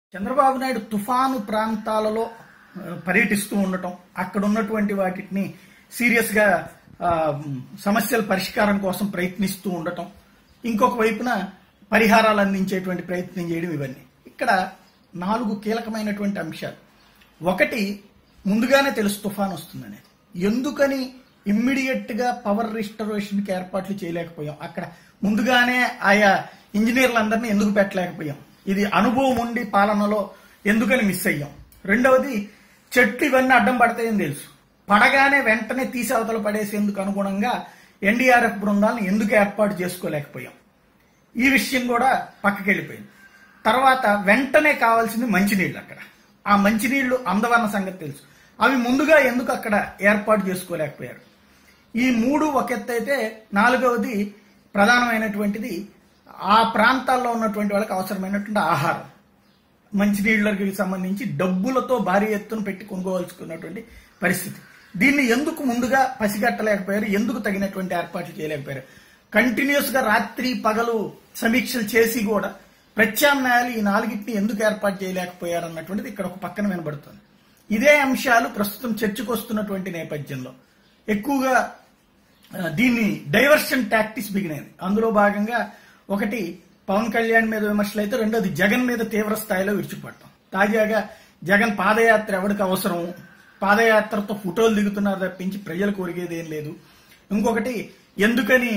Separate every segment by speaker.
Speaker 1: చంద్రబాబు నాయుడు తుఫాను ప్రాంతాలలో పర్యటిస్తూ ఉండటం, అక్కడ ఉన్నటువంటి వాటిని సీరియస్ గా సమస్యల పరిష్కారం కోసం ప్రయత్నిస్తూ ఉండటం, ఇంకొక వైపున పరిహారాలు అందించేటువంటి ప్రయత్నం చేయడం, ఇవన్నీ ఇక్కడ 4 కీలకమైనటువంటి అంశాలు. ఒకటి, ముందుగానే తెలుసు తుఫాను వస్తుందనేది. ఎందుకని ఇమ్మీడియట్ గా పవర్ రిస్టరేషన్ కి ఏర్పాట్లు చేయలేకపోయాం? అక్కడ ముందుగానే ఆయా ఇంజనీర్లందరినీ ఎందుకు పెట్టలేకపోయాం? ఇది అనుభవం ఉండి పాలనలో ఎందుకని మిస్ అయ్యాం? రెండవది, చెట్లు ఇవన్నీ అడ్డం పడతాయని తెలుసు, పడగానే వెంటనే తీసి అవతల పడేసేందుకు అనుగుణంగా ఎన్డీఆర్ఎఫ్ బృందాలను ఎందుకు ఏర్పాటు చేసుకోలేకపోయాం? ఈ విషయం కూడా పక్కకి వెళ్ళిపోయింది. తర్వాత వెంటనే కావాల్సింది మంచినీళ్ళు. అక్కడ ఆ మంచినీళ్లు అందవన్న సంగతి తెలుసు, అవి ముందుగా ఎందుకు అక్కడ ఏర్పాటు చేసుకోలేకపోయారు? ఈ 3 ఒక ఎత్తు అయితే, 4వది ప్రధానమైనటువంటిది ఆ ప్రాంతాల్లో ఉన్నటువంటి వాళ్ళకి అవసరమైనటువంటి ఆహారం, మంచినీళ్ళకి సంబంధించి డబ్బులతో భారీ ఎత్తున పెట్టి కొనుగోలుచుకున్నటువంటి పరిస్థితి. దీన్ని ఎందుకు ముందుగా పసిగట్టలేకపోయారు? ఎందుకు తగినటువంటి ఏర్పాట్లు చేయలేకపోయారు? కంటిన్యూస్ గా రాత్రి పగలు సమీక్షలు చేసి కూడా ప్రత్యామ్నాయాలు ఈ 4టిని ఎందుకు ఏర్పాటు చేయలేకపోయారు అన్నటువంటిది ఇక్కడ ఒక పక్కన వినబడుతుంది. ఇదే అంశాలు ప్రస్తుతం చర్చకు వస్తున్నటువంటి నేపథ్యంలో ఎక్కువగా దీన్ని డైవర్షన్ టాక్టిక్స్ బిగినైంది. అందులో భాగంగా ఒకటి పవన్ కళ్యాణ్ మీద విమర్శలు అయితే, రెండోది జగన్ మీద తీవ్ర స్థాయిలో విరుచుకుపడటం. తాజాగా జగన్ పాదయాత్ర ఎవరికి అవసరం, పాదయాత్రతో ఫోటోలు దిగుతున్నారు తప్పించి ప్రజలకు ఒరిగేది ఏం లేదు. ఇంకొకటి, ఎందుకని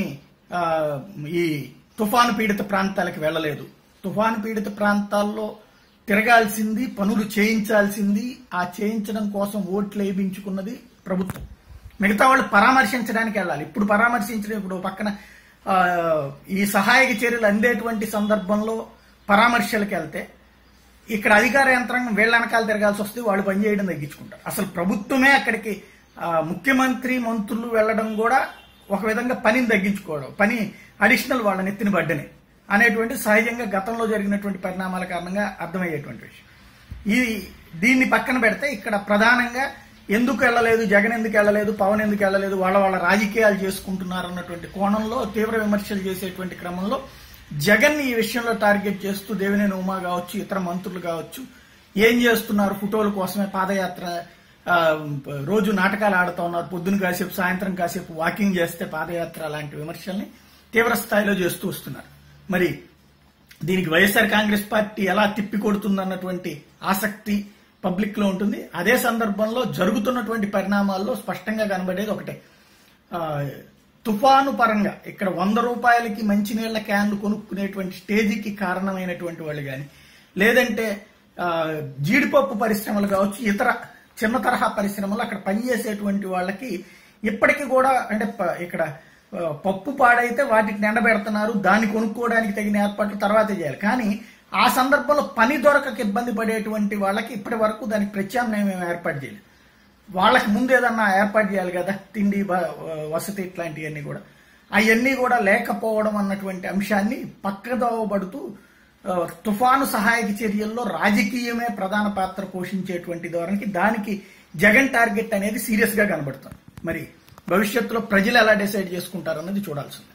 Speaker 1: ఈ తుఫాను పీడిత ప్రాంతాలకు వెళ్లలేదు? తుఫాను పీడిత ప్రాంతాల్లో తిరగాల్సింది, పనులు చేయించాల్సింది, ఆ చేయించడం కోసం ఓట్లు వేయించుకున్నది ప్రభుత్వం. మిగతా వాళ్ళు పరామర్శించడానికి వెళ్ళాలి. ఇప్పుడు పరామర్శించడం, ఇప్పుడు పక్కన ఈ సహాయక చర్యలు అందేటువంటి సందర్భంలో పరామర్శలకు వెళ్తే ఇక్కడ అధికార యంత్రాంగం వీళ్ళ వెనకాల తిరగాల్సి వస్తే వాళ్ళు పనిచేయడం తగ్గించుకుంటారు. అసలు ప్రభుత్వమే అక్కడికి ముఖ్యమంత్రి మంత్రులు వెళ్లడం కూడా ఒక విధంగా పనిని తగ్గించుకోవడం, పని అడిషనల్ వాళ్ళని ఎత్తిన బడ్డని అనేటువంటి సహజంగా గతంలో జరిగినటువంటి పరిణామాల కారణంగా అర్థమయ్యేటువంటి విషయం. దీన్ని పక్కన పెడితే ఇక్కడ ప్రధానంగా ఎందుకు వెళ్ళలేదు, జగన్ ఎందుకు వెళ్ళలేదు, పవన్ ఎందుకు వెళ్ళలేదు, వాళ్ళ రాజకీయాలు చేసుకుంటున్నారు అన్నటువంటి కోణంలో తీవ్ర విమర్శలు చేసేటువంటి క్రమంలో జగన్ ఈ విషయంలో టార్గెట్ చేస్తూ దేవినేని ఉమా కావచ్చు, ఇతర మంత్రులు కావచ్చు, ఏం చేస్తున్నారు, ఫోటోల కోసమే పాదయాత్ర, రోజు నాటకాలు ఆడుతూ ఉన్నారు, పొద్దున కాసేపు సాయంత్రం కాసేపు వాకింగ్ చేస్తే పాదయాత్ర, లాంటి విమర్శల్ని తీవ్ర స్థాయిలో చేస్తూ వస్తున్నారు. మరి దీనికి వైఎస్ఆర్ కాంగ్రెస్ పార్టీ ఎలా తిప్పికొడుతుందన్నటువంటి ఆసక్తి పబ్లిక్ లో ఉంటుంది. అదే సందర్భంలో జరుగుతున్నటువంటి పరిణామాల్లో స్పష్టంగా కనబడేది ఒకటే, తుఫాను పరంగా ఇక్కడ 100 రూపాయలకి మంచినీళ్ల క్యాన్లు కొనుక్కునేటువంటి స్టేజీకి కారణమైనటువంటి వాళ్ళు కానీ, లేదంటే జీడిపప్పు పరిశ్రమలు కావచ్చు, ఇతర చిన్న తరహా పరిశ్రమలు అక్కడ పనిచేసేటువంటి వాళ్ళకి ఇప్పటికీ కూడా, అంటే ఇక్కడ పప్పు పాడైతే వాటిని ఎండబెడుతున్నారు, దాన్ని కొనుక్కోవడానికి తగిన ఏర్పాట్లు తర్వాతే చేయాలి. కానీ ఆ సందర్భంలో పని దొరకక ఇబ్బంది పడేటువంటి వాళ్ళకి ఇప్పటి వరకు దానికి ప్రత్యామ్నాయం ఏర్పాటు చేయలేదు. వాళ్ళకి ముందు ఏదన్నా ఏర్పాటు చేయాలి కదా, తిండి, వసతి, ఇట్లాంటివన్నీ కూడా. అవన్నీ కూడా లేకపోవడం అన్నటువంటి అంశాన్ని పక్కదోవబడుతూ తుఫాను సహాయక చర్యల్లో రాజకీయమే ప్రధాన పాత్ర పోషించేటువంటి ధోరణికి, దానికి జగన్ టార్గెట్ అనేది సీరియస్ గా కనబడుతుంది. మరి భవిష్యత్తులో ప్రజలు ఎలా డిసైడ్ చేసుకుంటారన్నది చూడాల్సింది.